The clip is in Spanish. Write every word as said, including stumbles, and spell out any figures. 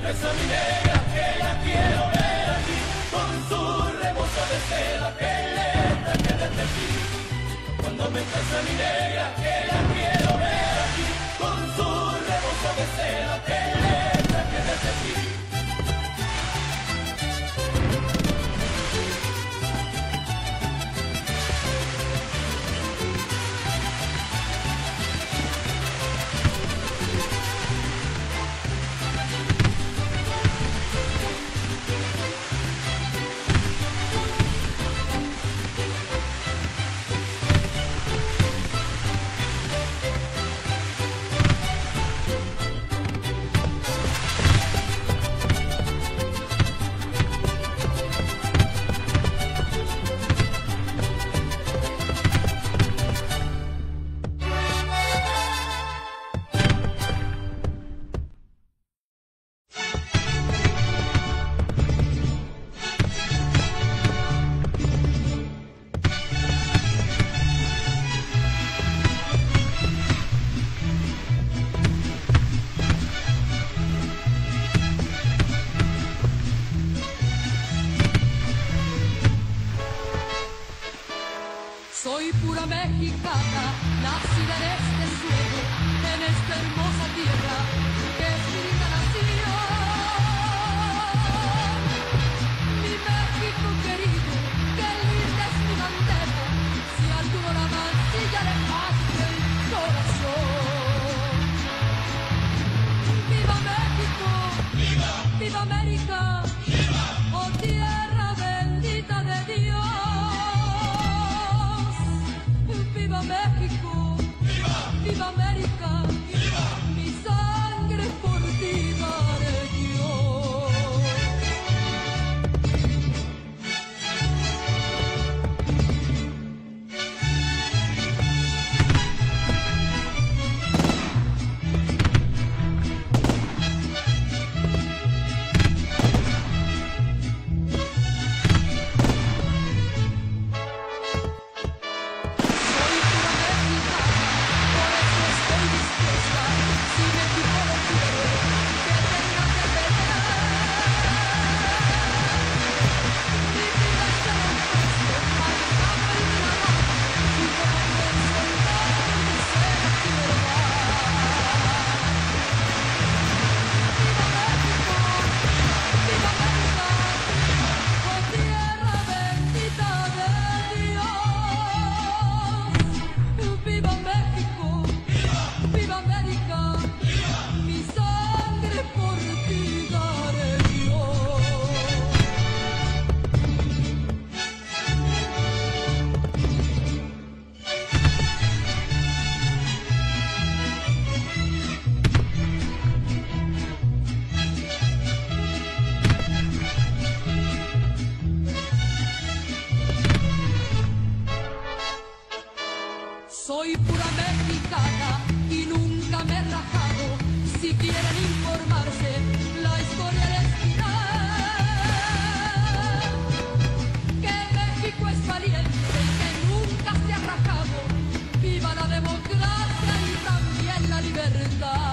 esa mi negra que la quiero ver aquí, con su rebozo de seda que le traje desde aquí. Cuando me casa mi negra que la quiero ver aquí, con su rebozo de seda que le traje desde aquí. Soy pura mexicana, nacida en este suelo, en esta hermosa tierra, que es mi linda nación. Mi México querido, qué linda es mi bandera, si alguno la mancilla le parte el corazón. ¡Viva México! ¡Viva! ¡Viva América! ¡Viva! ¡Oh tierra bendita de Dios! ¡Viva México! ¡Viva! ¡Viva América! ¡Viva! Mi sangre por ti daré yo. Soy pura mexicana y nunca me he rajado. Si quieren informarse, la historia les dirá que México es valiente y que nunca se ha rajado. ¡Viva la democracia y también la libertad!